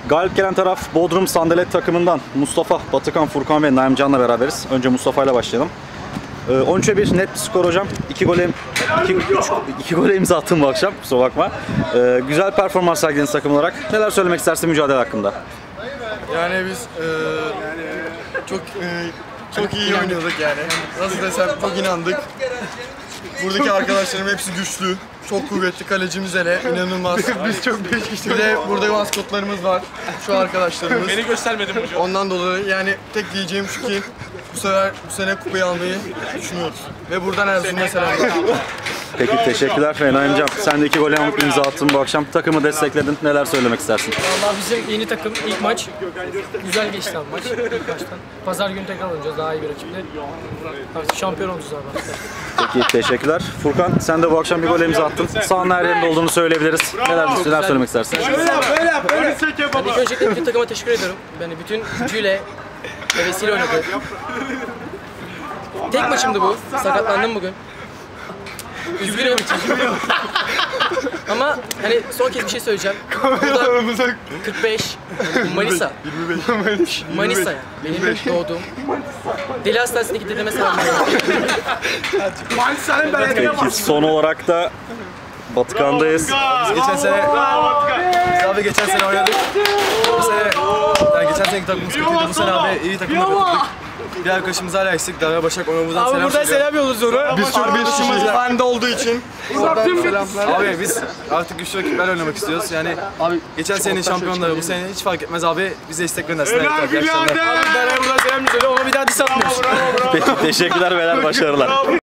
Galip gelen taraf Bodrum Sandalet takımından Mustafa, Batıkan, Furkan ve Naimcan'la beraberiz. Önce Mustafa ile başlayalım. 13'e 1 net bir skor hocam. 2 gole imza attım bu akşam. Kusura bakma. Güzel performans sergilediniz takım olarak. Neler söylemek istersin mücadele hakkında? Yani biz çok iyi oynuyorduk yani. Nasıl desem çok inandık. Buradaki arkadaşlarım hepsi güçlü. Çok kuvvetli, kalecimiz hele inanılmaz. Biz çok 5 kişi. Bir de burada maskotlarımız var. Şu arkadaşlarımız. Beni göstermedim hocam. Ondan dolayı yani tek diyeceğim şu ki bu sene kupayı almayı düşünüyoruz. Ve buradan Erzurum'a selamlar. Peki teşekkürler. Naimcan, sen de 2 gole imza attın bu akşam. Takımı destekledin. Neler söylemek istersin? Vallahi bizim yeni takım ilk maç güzel geçti abi maç ilk baştan. Pazar günü tekrar oynayacağız daha iyi bir rakiple. Artık şampiyon olacağız abi. Peki teşekkürler. Furkan, sen de bu akşam bir gol imza attın. Sahanın her yerinde olduğunu söyleyebiliriz. Neler söylemek istersin? Ben ilk öncelikle bütün takıma teşekkür ediyorum. Yani bütün gücüyle, hevesiyle oynadı. Tek maçımdı bu. Sakatlandım bugün. Üzgünüm. Ama hani son kez bir şey söyleyeceğim. Burada 45, Manisa. 25. Manisa ya. Benim doğduğum. Deli Hastanesi'ndeki dedeme selamlar. Peki son olarak da Batıkan'dayız. Geçen sene oynadık. Bu sene, yani geçen seneki takımımız kötüydü. Bu sene abi iyi takımla katıldık. Bir arkadaşımız hala eksik. Dara Başak, ona buradan selam Buradan selam yolluyoruz ona. Biz çok arkadaşımız bende olduğu için. Selamlar. Abi biz artık güçlü rakiplerle oynamak istiyoruz. Yani abi geçen senenin şampiyonları bu sene hiç fark etmez abi. Bize istek göndersinler. Dara'ya buradan selam yolluyoruz. Ona bir daha diss atmıyoruz. Peki teşekkürler beyler, başarılar.